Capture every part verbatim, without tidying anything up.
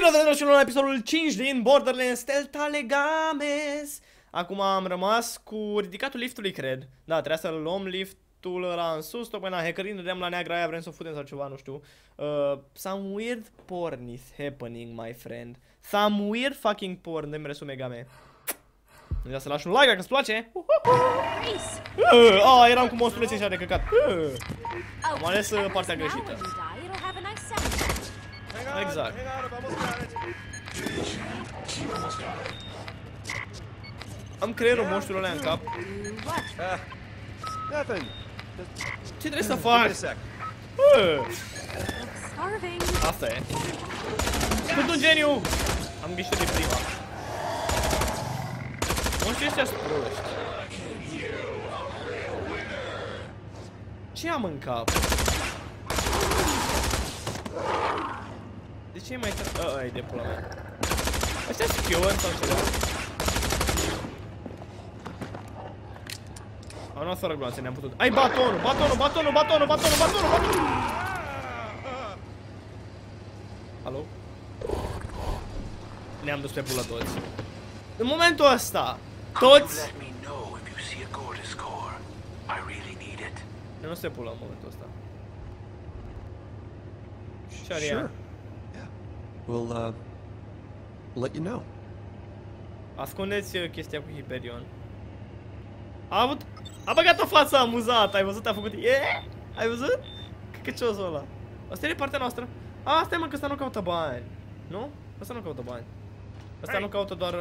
Bine ați venit la episodul cinci din Borderlands Stealth Legames. Acum am rămas cu ridicatul liftului, cred. Da, trebuia să luăm liftul ăla în sus. Tocmai la hackering, dădeam la neagra aia, vrem să o futem sau ceva, nu știu. uh, Some weird porn is happening, my friend. Some weird fucking porn. Dă-mi resul Megame. Nu să lași un like dacă îți place. uh, Ah, eram cu monstruleții ăștia de căcat. uh. Am ales uh, partea greșită. Exact. Am creierul monștrului ăla în cap. Ce trebuie să fac? Asta e. Sunt un geniu! Am ghișit de prima. Monștrii ăștia sunt proști. Ce am în cap? De ce e mai tare? Ăi, de pula mea. Ăștia sunt chiori sau ceva? Am luat fără gloanțe, ne-am putut. Ai, batonul, batonul, batonul, batonul, batonul, batonul, batonul! Alo? Ne-am dus pe pula toți. În momentul ăsta, toți... Nu se pula în momentul ăsta. Ce-are ea? We'll, uh, let you know. Ascundeți chestia cu Hyperion. A avut... A băgat o față amuzată, ai văzut? A făcut... Yeah! Ai văzut? Căcăciosul ăla. Asta e partea noastră. A, stai mă, că ăsta nu caută bani. Nu? Ăsta nu caută bani. Ăsta nu caută doar...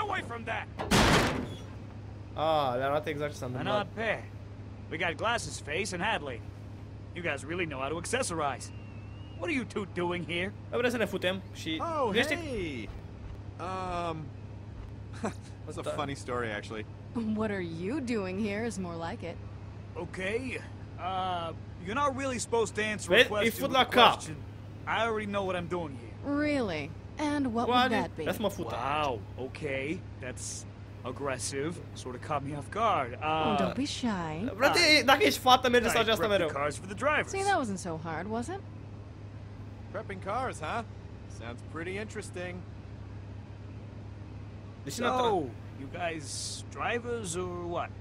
A, le arată exact ce s-a întâmplat. We got Glass's face and Hadley. You guys really know how to accessorize. What are you two doing here? Vrem să ne futem și... Oh, hey! Um... That's a funny story, actually. What are you doing here is more like it. Okay. Uh, you're not really supposed to answer a Vezi? question Îi fut with la a cap. question. I already know what I'm doing here. Really? And what would that be? Vrea să mă fută. Wow, okay. That's aggressive. Sort of caught me off guard. Uh, Oh, don't be shy. Frate, dacă ești fată, merge să I faci asta prep the mereu. cars for the drivers. See, that wasn't so hard, was it? Prepping cars, huh? Sounds pretty interesting. Deși n-a So, you guys drivers or what?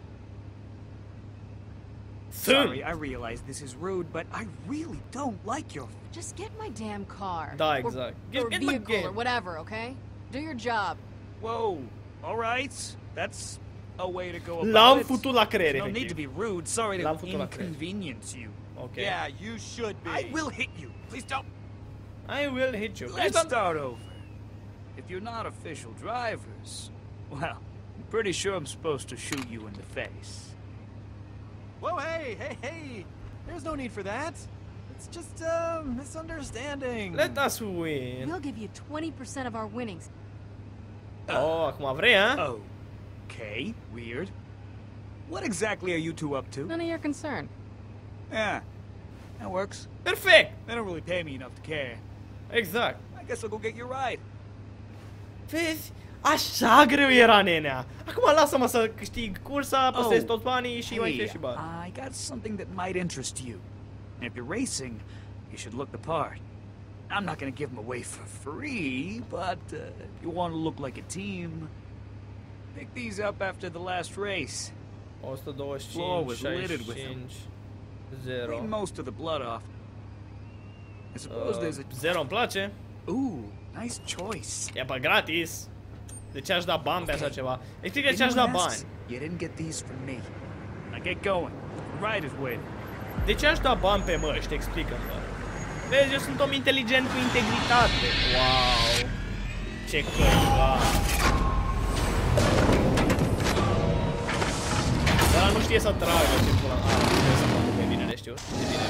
Sorry, I realize this is rude, but I really don't like your... Just get my damn car. Da, Or- exact. Or, Get- get my vehicle game. or whatever, okay? Do your job. Whoa, alright. That's a way to go about L-am it. futut la creier, No need to efectiv. be rude. Sorry L-am to futut la creier. inconvenience you. Ok. Yeah, you should be. I will hit you. Please don't. I will hit you. Let's start over. If you're not official drivers, well, I'm pretty sure I'm supposed to shoot you in the face. Whoa, hey, hey, hey! There's no need for that. It's just a misunderstanding. Let us win. We'll give you twenty percent of our winnings. Oh, acum vrei, ha? Okay, weird. What exactly are you two up to? None of your concern. Yeah, that works. Perfect! They don't really pay me enough to care. Exact. I guess I'll go get your ride. Vezi? Așa greu era, nenea. Acum lasă-mă să câștig cursa, păstrez Oh, toți banii și mai Hey, fie și bani. I got something that might interest you. And if you're racing, you should look the part. I'm not gonna give them away for free, but uh, if you want to look like a team, pick these up after the last race. o sută douăzeci și Floor cinci, was littered with șaizeci și them. cinci, zero. Clean most of the blood off. I suppose Uh, there's a... zero îmi place. Ooh, nice choice. E pe gratis. De ce aș da bani pe așa ceva? Explică de ce aș Anyone da asks, bani. you didn't get these from me. Now get going. The ride is waiting. De ce aș da bani pe măști? Explică-mi, bă. Vezi, eu sunt om inteligent cu integritate. Wow. Ce căiva. Dar ăla nu știe să tragă, ce pula. Ah, nu știe să facă pe bine, le știu. Ce bine.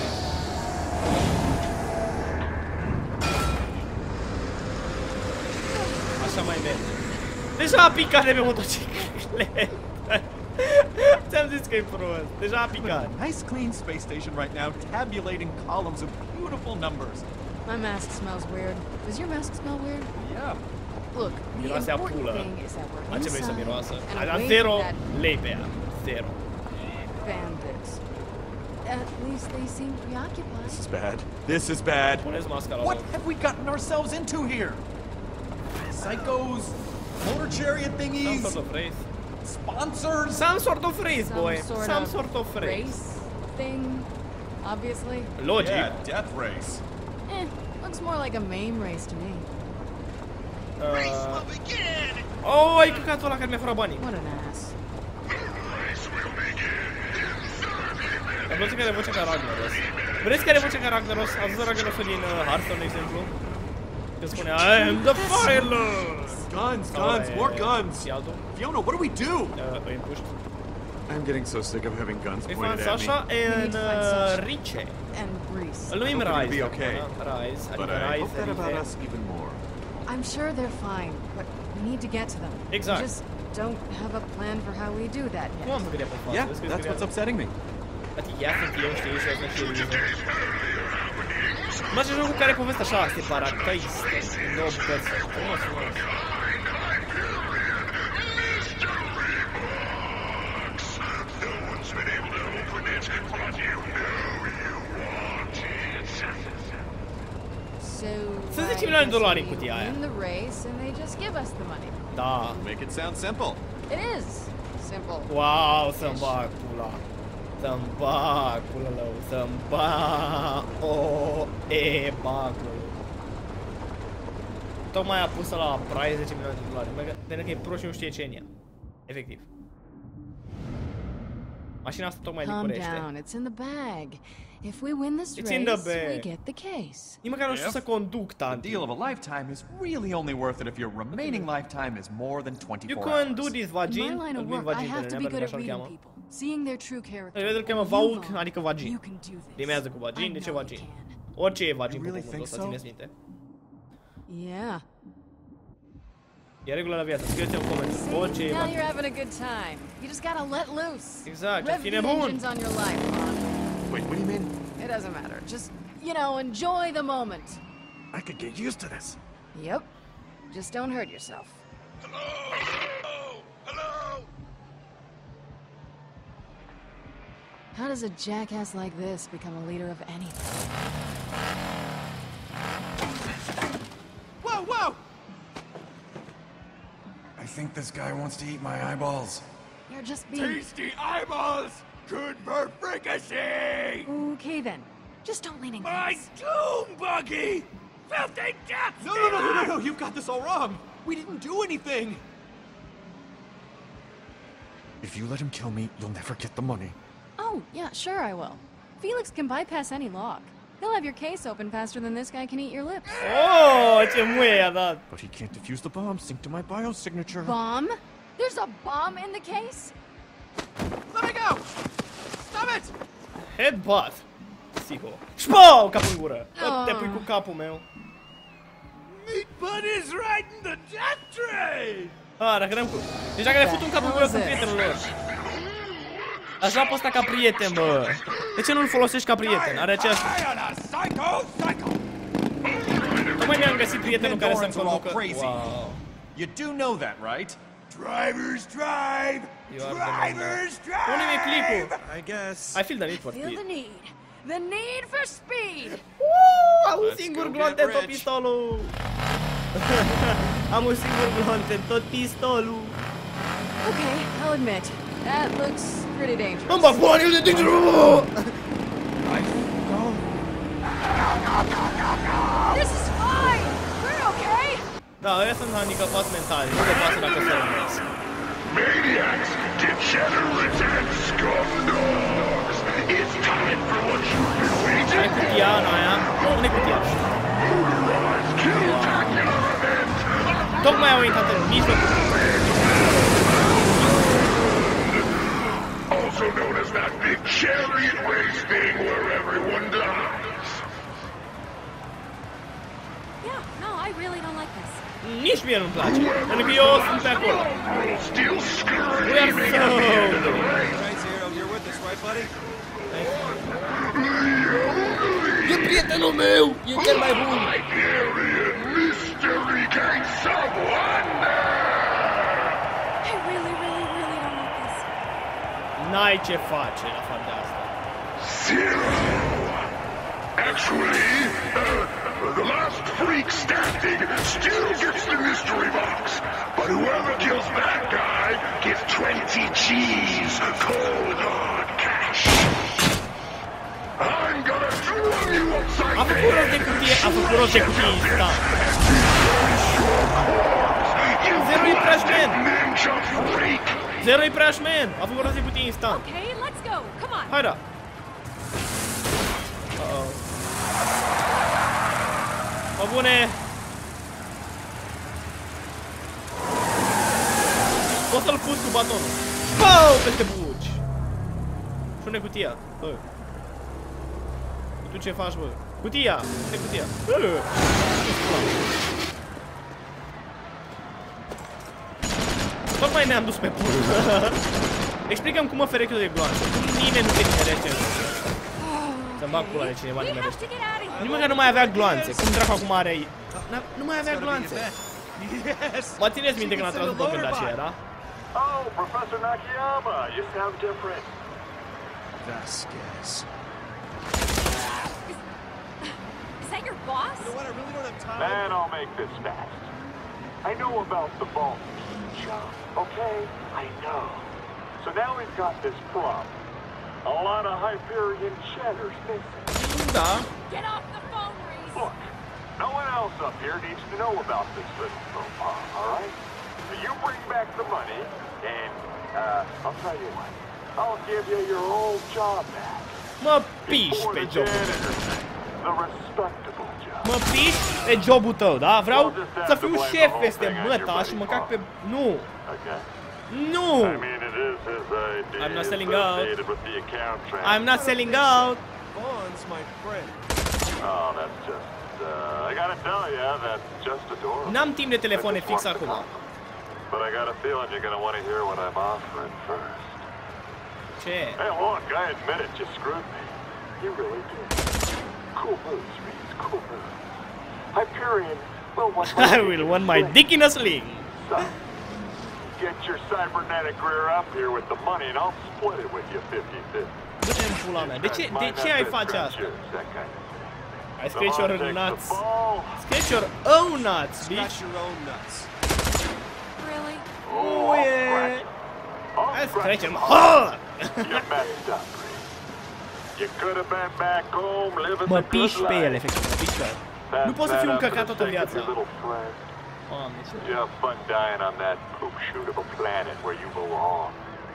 Așa mai merge. Deja a picat de pe motocicletă. Ți-am zis că e prost. Deja a picat. Nice clean space station right now, tabulating columns of beautiful numbers. My mask smells weird. Does your mask smell weird? Yeah. Look, the Miroase a important pulă. thing is that we're La ce vrei să inside miroasă? and A dat away zero from that lei pe ea. Zero. bandits. At least they seem preoccupied. This is bad. This is bad. Puneți masca la What loc. have we gotten ourselves into here? psychos, motor chariot Some thingies, sort of race. sponsors. Some sort of race, boy. Some sort Some of sort of race. race thing, obviously. Logic. Yeah, death race. Eh, looks more like a main race to me. Uh... Oh, ai căcatul ăla care mi-a furat banii. What an ass. Am văzut că are vocea ca Ragnaros. Vreți că are vocea ca Ragnaros? Ați văzut Ragnarosul din uh, Hearthstone, de exemplu? Când spune I am the Fire Lord! Guns, Sau guns, e- more guns. e altul? Fiona, what do we do? Uh, îi împuști. I'm getting so sick of having guns Îi fac pointed at me. Sasha and need to find uh, Sasha. Riche. And Grease. Îl numim I hope Rise. it'll be okay. da? Rise, But adică I Rise, hope that about Riche. us even more. I'm sure they're fine, but we need to get to them. Exact. We just don't have a plan for how we do that Nu am yet. gândit pe față. Yeah, vezi că that's what's scria- upsetting me. Ati, ia sunt eu, știi, și asta și Elisa. Mă, ce jocul care e povestea așa, separatistă, în două bucăți. Frumos, frumos. So Să zece I milioane de guess dolari în we cutia aia. win the race and they just give us the money. Da. Make it sound simple. It is simple. Wow, să-mi bag pula. Să-mi bag pula lău, să-mi bag o e bagul. Tocmai a pus la price zece milioane de dolari. Pentru că e pro și nu știe ce e în ea. Efectiv. Mașina asta tocmai Calm licurește. down, it's in the bag. If we win this It's in the race, we bag. get the case. Nici măcar nu știu Yep. să conduc, The tanti. deal of a lifetime is really only worth it if your remaining lifetime is more than You twenty-four can do hours. this, In vagin. my line Îl of numim work, I vagin have pe to be nenea, good pentru at că așa-l reading cheamă. people, seeing their true character. Îl vede, îl cheamă And Vaug, you, Vaughn, adică vagin. you can do this. Rimează cu I vagin, de ce know vagin? you can. Orice e vagin You pe really pământul think ăsta, so? țineți minte. Yeah. E regulă la viață, scrieți în comentarii. See, Orice e now vagin. you're having a good time. You just gotta let loose. Exact, Rev fine the bun. engines on your life, Vaughn. Wait, what do you mean? It doesn't matter. Just, you know, enjoy the moment. I could get used to this. Yep. Just don't hurt yourself. How does a jackass like this become a leader of anything? Whoa, whoa! I think this guy wants to eat my eyeballs. You're just being... Tasty eyeballs! Good for fricassee! Okay then. Just don't lean in My close. doom buggy! Filthy death! No, no, no, no, no, no, you've got this all wrong. We didn't do anything. If you let him kill me, you'll never get the money. Oh, yeah, sure I will. Felix can bypass any lock. He'll have your case open faster than this guy can eat your lips. Oh, ce muie i-a dat. But he can't defuse the bomb synced to my biosignature. Bomb? There's a bomb in the case? Let me go! Stop it! Headbutt. Psiho. Șpau, capul în gură. Ah. Te pui cu capul meu. Meat Buddy's riding the death train! Ah, dacă n-am cu... Deci dacă le fut un cap în gură cu prietenul lor. Așa pe ăsta ca prieten, bă. De ce nu-l folosești ca prieten? Are aceeași... Tocmai mi-am găsit prietenul care să-mi conducă... Wow. You do know that, right? Drivers drive! You are the Drivers drive! Unde mi-e clipul? I guess. I feel the need for Feel speed. the need. The need for speed! Uuu, am un Let's singur go glonț get în tot rich. pistolul. Am un singur glonț în tot pistolul. Okay, I'll admit, that looks pretty dangerous. Îmi bag banii de dintre... This is fine! We're okay! Da, ăia sunt handicapați mentali, nu le pasă dacă se rămesc. Maniacs, degenerates, and scum dogs! It's time for what you've been waiting Ai cutia în aia? Unde-i cutia? Motorized kill tacular event! Tocmai au intrat în mijlocul. Also known as that big chariot race thing where everyone dies. Yeah, no, I really don't like this. Nici mie nu-mi place, pentru că eu sunt pe acolo. Will still We are screaming so at the end of the race. Right, Zero, you're with us, right, buddy? E prietenul meu, e cel mai bun. Hyperion Mystery Case of Wonder! I really, really, really don't like this. N-ai ce face la fapt de asta. Zero! Actually, uh, the last freak standing still gets the mystery A făcut rost de cutii instant. Zero imprashment! Zero imprashment! A făcut rost de cutii instant. Okay, let's go. Come on. Hai da! Uh-oh. Mă bune! Poți să-l pus cu batonul. Pau! Peste buci! Și unde cutia? Bă. Tu ce faci, bă? Cutia! Unde cutia? Bă. Tocmai ne-am dus pe pul. Explică-mi cum mă ferec eu de gloanțe. Cum nimeni nu te nimerește. Să-mi bag pula de cineva nimerește. Nici măcar nu mai avea gloanțe. Cum dracu acum are ei? Nu mai avea gloanțe. Mă țineți minte când a tras după când așa era? Oh, Professor Nakayama, you sound different. Vasquez. Is that your boss? You know what? I really don't have time. Man, I'll make this fast. I know about the vault job, okay? I know. So now we've got this problem. A lot of Hyperion cheddars missing. Da. Get off the phone, Reese. Look, no one else up here needs to know about this little faux pas, alright? So you bring back the money, and, uh, I'll tell you what. I'll give you your old job back. Mă piși pe jobul. The respectable job. Mă piși pe jobul tău, da? Vreau să fiu șef peste măta și mă cac pe... Nu! Okay. Nu! I mean, it is his idea. I'm not selling out. associated with the account transfer. I'm not selling out! Vaughn's my friend. Oh, that's just, uh, I gotta tell you, that's just adorable. N-am timp de telefoane fix acum. But I got a feeling you're gonna want to hear what I'm offering first. Ce? Hey, look, I admit it, you screwed me. You really did. Cool moves, Reese, cool moves. Hyperion will want my I will want my dick in a sling. So, get your cybernetic rear up here with the money and I'll split it with you fifty fifty. Du-te în pula mea. De ce, de ce ai face asta? I scratch your nuts. Scratch your own nuts, bitch. Scratch your own nuts. Really? Oh, yeah. I scratch him hard. You messed up, Reese. You could have been back home living Mă the good piși pe el, life. efectiv, mă piși pe el. Nu pot să fiu încăcat toată viața. Doamne, ce... You have fun dying on that poop shoot of a planet where you belong.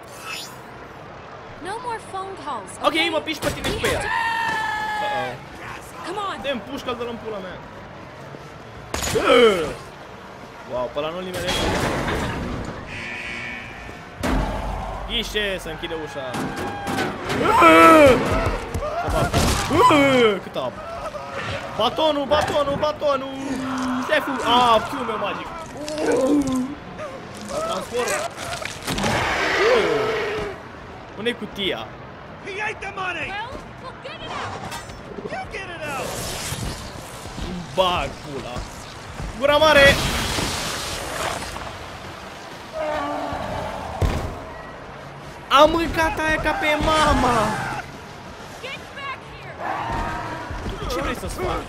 No more phone calls. Ok, mă piși pe tine și pe el. Uh-oh. Come on. Dă-mi pușcă-l de-l în pula mea. Wow, pe ăla nu-l nimerește. Ghișe, să închide ușa. Cât apă. Batonul, batonul, batonul. Șeful. Ah, fiul meu magic. Mă transformă. Unde-i cutia? He ate the money! Well, we'll get it out. You get it out! Bag pula. Gura mare! Am mâncat aia ca pe mama! Get back here. Ce vrei să-ți fac?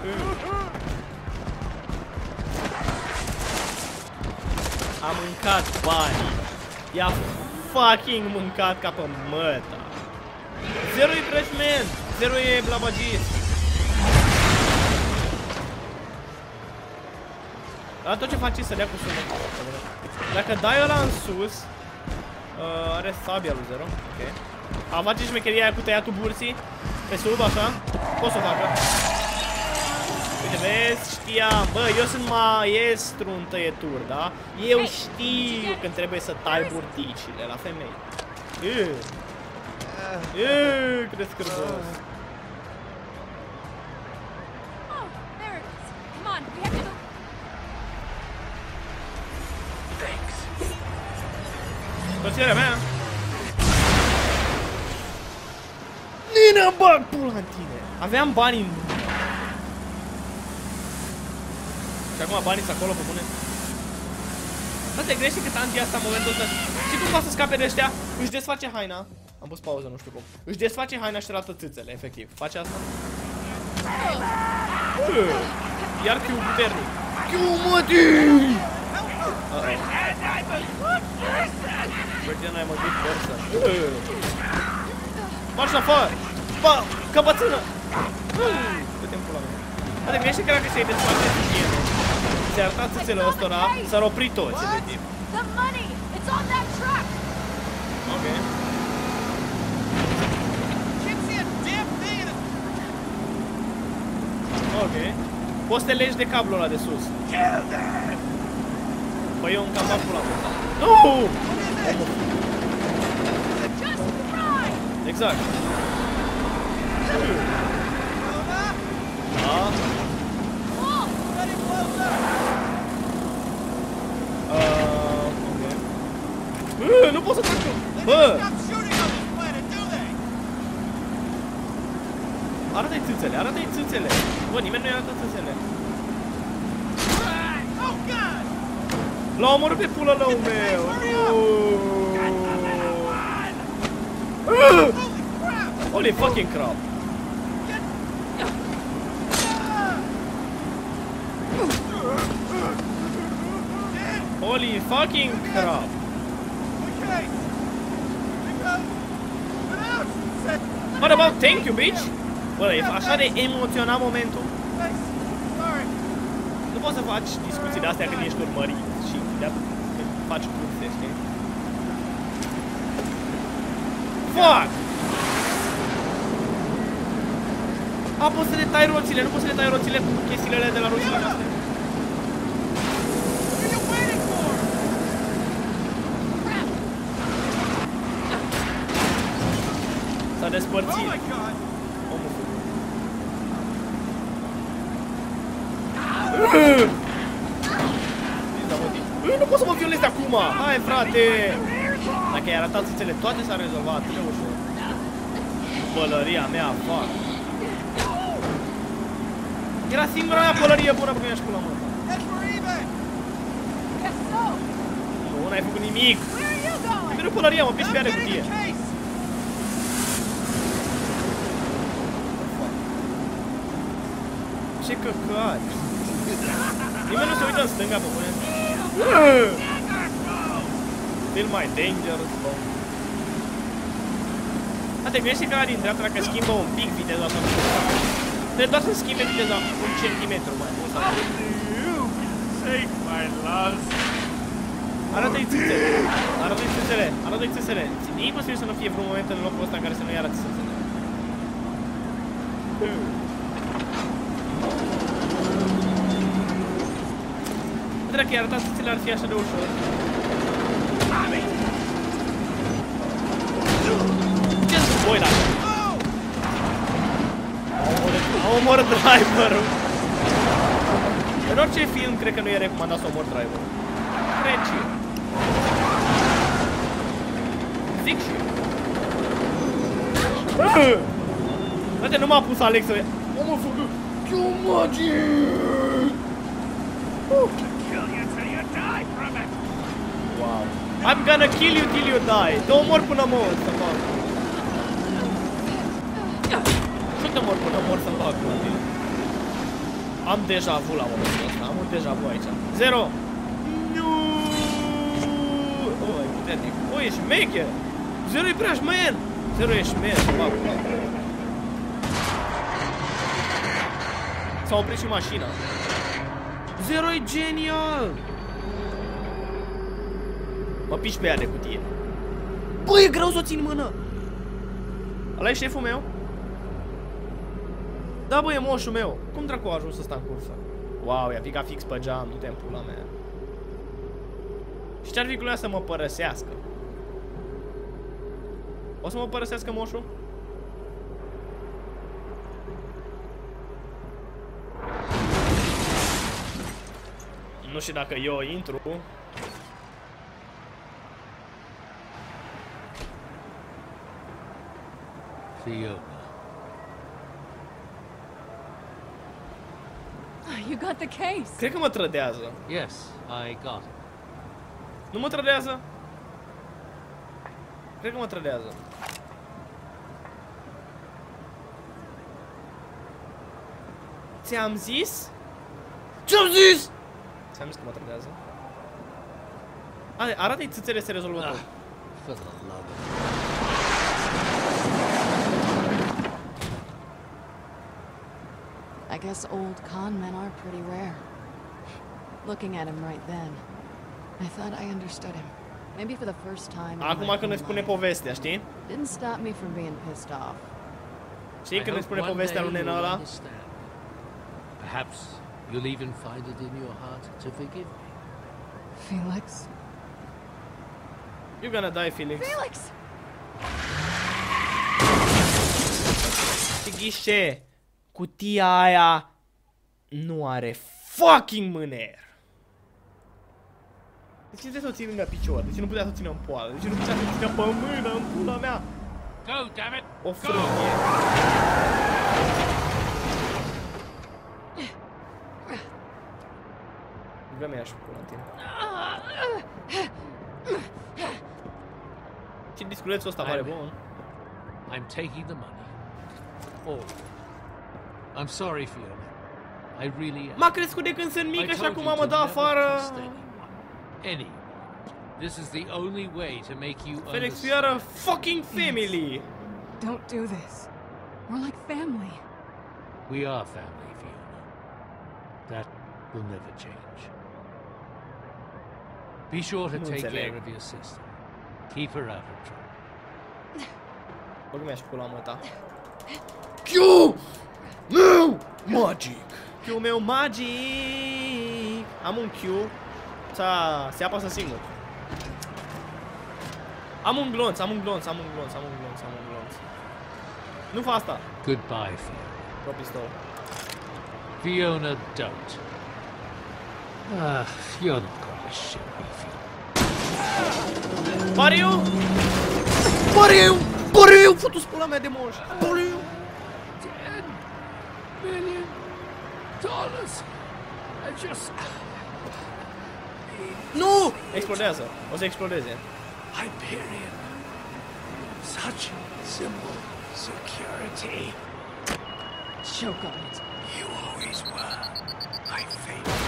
Am mâncat banii. I-a fucking mâncat ca pe măta. Zero e freshman. Zero e blabagist. Dar tot ce faci e să dea cu sunetul. Dacă dai ăla în sus, uh, are sabia lui Zero. Ok. A face șmecheria aia cu tăiatul burții pe sub, așa. Poți să o facă. Uite, vezi, știam. Bă, eu sunt maestru în tăieturi, da? Eu știu când trebuie să tai burticile la femei. Eee. Eee, cât de scârbos. Oh, there it is. Come on, we have to go. Thanks. Toțierea mea. Nina, bag pula în tine. Aveam bani în... Și acum banii sunt acolo, pe bune. Asta e greșit cât anti asta în momentul ăsta. Și cum poate să scape de ăștia? Își desface haina. Am pus pauză, nu știu cum. Își desface haina și arată țâțele, efectiv. Face asta? Iar Q puternic. Q, mătii! Băi, n-ai mă duc forță. Marș afară! Ba, căpățână! Dă-te-mi pula mea. Dar gândește că dacă se-i desparte higiene, se arăta țâțele ăstora, s-ar opri toți, efectiv. The money! It's on that truck! Ok. Ok. Poți să te legi de cablul ăla de sus. Păi eu încă am dat pula. Nu! Exact. Da. Uh, ok. Bă, nu pot să fac eu. Bă! Arată-i țâțele, arată-i țâțele. Bă, nimeni nu-i arată țâțele. L-a omorât pe pula lău meu. Uh! Holy fucking crap. Holy fucking crap. What about thank you, bitch? Bă, e așa de emoționat momentul. Nu poți să faci discuții de astea când ești urmărit și de faci curse, știi? Fuck! A, poți să le tai roțile, nu poți să le tai roțile cu chestiile alea de la roțile astea. S-a despărțit. Omul făcut. Nu pot să mă violez de acum! Hai, frate! Dacă ai arătat țâțele toate, s-a rezolvat atât de ușor. Pălăria mea, fac. Era singura mea pălărie bună pe care mi-aș pula, mă. Nu, n-ai făcut nimic. Trebuie pălăria, mă, piși pe ea de cutie. Ce căcat! Nimeni nu se uită în stânga, pe bune. Feel my dangerous bone. A, te gândește că ăla din dreapta, dacă schimbă un pic viteza asta, trebuie doar să schimbe viteza un centimetru mai mult. Arată-i țâțele, arată-i țâțele, arată-i țâțele. E imposibil să nu fie vreun moment în locul ăsta în care să nu-i arăți țâțele. Dacă i-ar arăta țâțele, ar fi așa de ușor. Ce-ți voi la asta? A omorât driverul. În orice film, cred că nu e recomandat să omor driverul. Cred și eu. Zic și eu. Frate, nu m-a pus Alex să... Omul făcut... Kill magic! Wow. I'm gonna kill you till you die. Te omor până mor să fac. Nu te omor până mor să fac. Am deja vu la momentul ăsta. Am un deja vu aici. Zero. Nu. Oh, e puternic. Oh, e șmecher. Zero e prea șmen. Zero e șmen. Să fac. S-a oprit și mașina. Zero e genial. Mă piși pe ea de cutie. Bă, e greu să o țin în mână. Ăla e șeful meu? Da, bă, e moșul meu. Cum dracu a ajuns să sta în cursă? Wow, i-a picat fix pe geam, du-te în pula mea. Și ce-ar fi cu ea să mă părăsească? O să mă părăsească moșul? Nu știu dacă eu intru. Fiona. You got the case. Cred că mă trădează. Yes, I got it. Nu mă trădează? Cred că mă trădează. Ți-am zis? Ce-am zis? Ți-am zis că mă trădează. Arată-i țâțele, se rezolvă tot. For the love of... I guess old con men are pretty rare. Looking at him right then, I thought I understood him. Maybe for the first time. Acum când ne spune povestea, știi? Didn't stop me from being pissed off. Știi când ne spune povestea lui nena ăla? Perhaps you'll even find it in your heart to forgive me. Felix. You're gonna die, Felix. Felix! Și ghișe, cutia aia nu are fucking mâner. De ce trebuie să o ții lângă picior? De ce nu putea să o țină în poală? De ce nu putea să o țină pe mână, în pula mea? Go, damn it! O frânie. Vrem ea și pula în tine. Ce disculețul ăsta pare bun. I'm taking the money. All. I'm sorry, Fiona. I really am. M-a crescut de când sunt mică I și told acum you mă to dă never afară. trust anyone. Anyone. This is the only way to make you Felix, we are a understand. fucking family. Don't do this. We're like family. We are family, Fiona. That will never change. Be sure to Nu take înțeleg. care of your sister. Keep her out of trouble. Băgă mi-aș pula mă ta. Q! Meu! Magic! Q meu magic! Am un Q. Ța, se apasă singur. Am un glonț, am un glonț, am un glonț, am un glonț, am un glonț. Nu fa asta. Goodbye, Fiona. Pro pistol. Fiona, don't. Ah, you're not gonna shit me, Fiona. Pariu! Pariu! Pariu! Futu-ți pula mea de moș! Pariu! Ten million dollars. I just... Nu! Explodează. O să explodeze. Hyperion. Such simple security. Choke on it. You always were my favorite.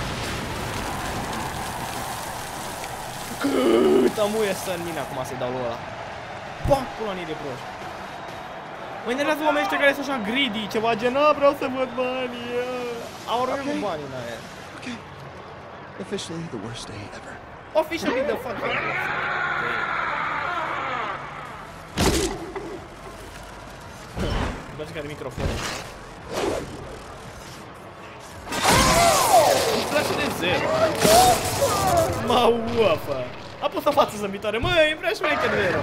Cât amuie să în mine acum să-i dau lui ăla. Pac, pula nii de proști. Mă enervează oamenii ăștia care sunt așa greedy, ceva gen, a, vreau să văd banii. Au rău cu banii în aia. Okay. Officially the worst day ever. Officially the fuck. Îmi place că are microfonul. Îmi place de zero. Mă uafă. A pus o față zâmbitoare. Măi, vreau și mai că zero.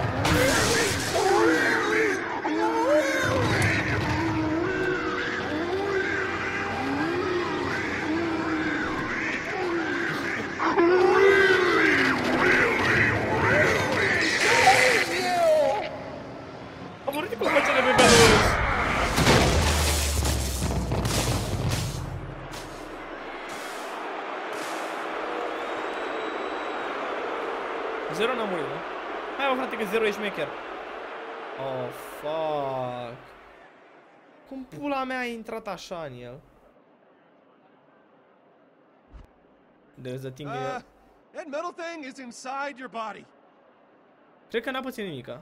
Am murit cu făcele pe beluș. Zero n-a murit, nu? Hai, mă, frate, că Zero e șmecher. Oh, fuck. Cum pula mea a intrat așa în el? There's a thing Uh, here. that metal thing is inside your body. Cred că n-a pățit nimica.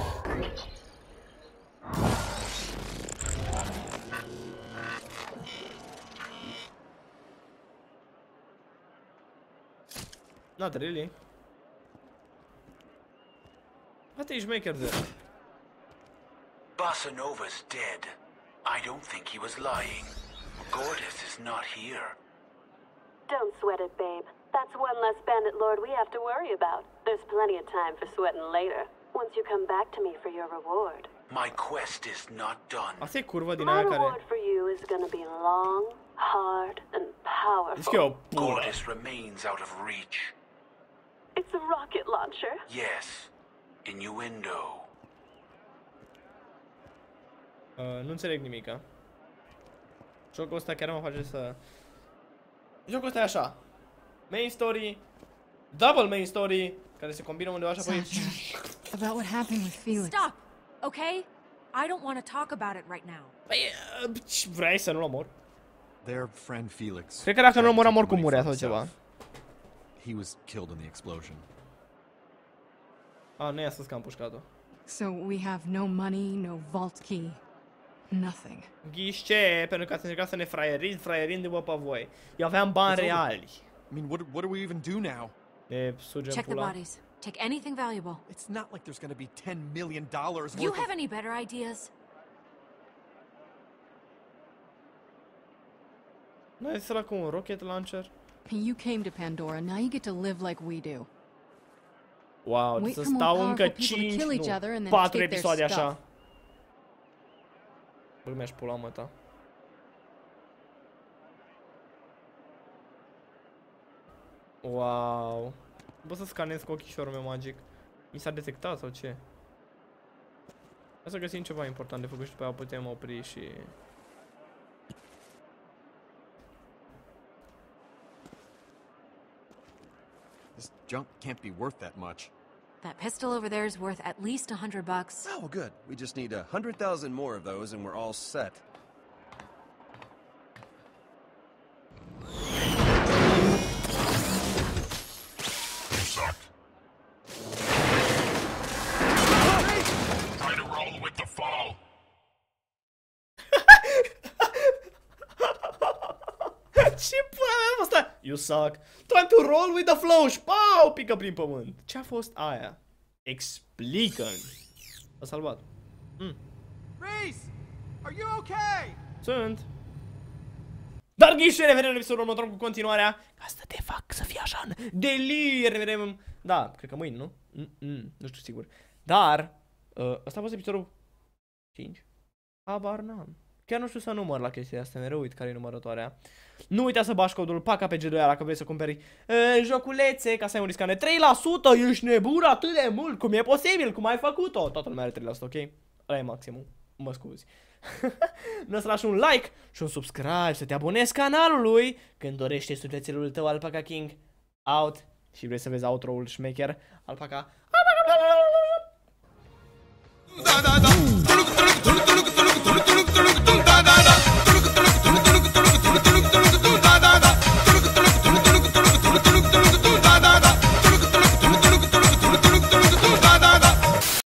Not really. What is maker there? Bossa Nova's dead. I don't think he was lying. Gortys is not here. Don't sweat it, babe. That's one less bandit lord we have to worry about. There's plenty of time for sweating later, once you come back to me for your reward. My quest is not done. Asta e curva din My aia reward care... for you is gonna be long, hard, and Zici că e o powerful. pulă. Gortys remains out of reach. It's a rocket launcher. Yes. Innuendo. Uh, nu înțeleg nimica. Jocul ăsta chiar mă face să... Jocul ăsta e așa. Main story, double main story, care se combină undeva și apoi... Sasha, about what happened with Felix. Stop, okay? I don't want to talk about it right now. Păi, uh, vrei să nu-l omor? Their friend Felix. Cred că dacă nu-l omoram oricum murea sau ceva. He was killed in the explosion. Ah, nu i-a spus că am pușcat-o. So we have no money, no vault key. Nothing. Ghișe, pentru că ați încercat să ne fraieriți, fraierindu-vă pe voi. Eu aveam bani reali. I mean, what, what do we even do now? Ne sugem Check the pula. bodies. Take anything valuable. It's not like there's gonna be ten million dollars worth You of... have any better ideas? Nu e săla cu un rocket launcher? You came to Pandora, now you get to live like we do. Wow, Wait să for more stau powerful încă people to cinci, kill each other and nu, then patru take their episoade stuff. așa. Bă, mi-aș pula mă ta. Wow. Bă, să scanez cu ochișorul meu magic. Mi s-a detectat sau ce? Hai să găsim ceva important de făcut și după aia putem opri și... This junk can't be worth that much. That pistol over there is worth at least a hundred bucks. Oh, good. We just need a hundred thousand more of those and we're all set. Try to roll with the flow. Ce pula mea asta? You suck. Trying to roll with the flow. Și pau, pică prin pământ. Ce a fost aia? Explică-mi. A salvat. Mm. Reese! Are you okay? Sunt. Dar ghișe, ne vedem în episodul următor cu continuarea. Asta te fac să fii așa în delir. Ne vedem, da, cred că mâine, nu? Mm -mm, nu știu sigur. Dar, uh, ăsta a fost episodul cinci? Habar n-am. Chiar nu știu să număr la chestia asta, mereu uit care e numărătoarea. Nu uita să bași codul PACA pe G doi dacă vrei să cumperi uh, joculețe, ca să ai un discount de trei la sută. Ești nebun atât de mult, cum e posibil, cum ai făcut-o? Toată lumea are trei la sută, ok? Ăla e maximum, mă scuzi. Nu să lași un like și un subscribe, să te abonezi canalului când dorește sufletelul tău Alpaca King out și vrei să vezi outro-ul șmecher Alpaca. Da, da, da.